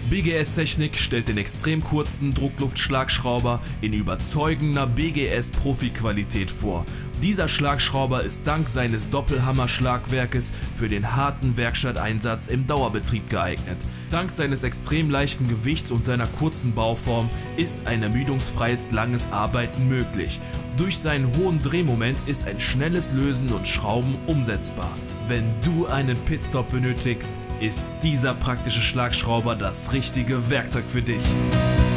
BGS-Technik stellt den extrem kurzen Druckluftschlagschrauber in überzeugender BGS-Profi-Qualität vor. Dieser Schlagschrauber ist dank seines Doppelhammer-Schlagwerkes für den harten Werkstatteinsatz im Dauerbetrieb geeignet. Dank seines extrem leichten Gewichts und seiner kurzen Bauform ist ein ermüdungsfreies langes Arbeiten möglich. Durch seinen hohen Drehmoment ist ein schnelles Lösen und Schrauben umsetzbar. Wenn du einen Pitstop benötigst, ist dieser praktische Schlagschrauber das richtige Werkzeug für dich.